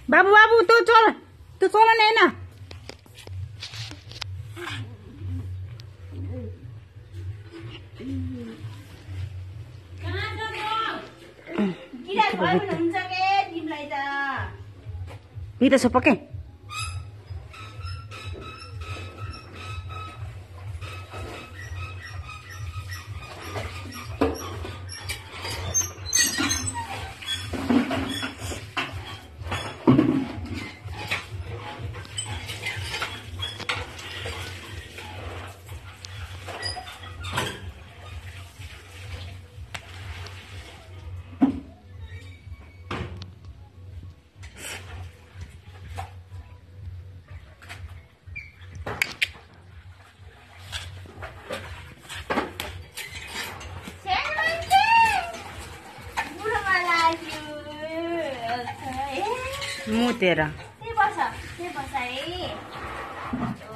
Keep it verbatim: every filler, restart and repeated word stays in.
बाबु बाबु तँ चल, तँ चल नि हैन। Kita so pakai. Muter. Ini bahasa, ini bahasa ini.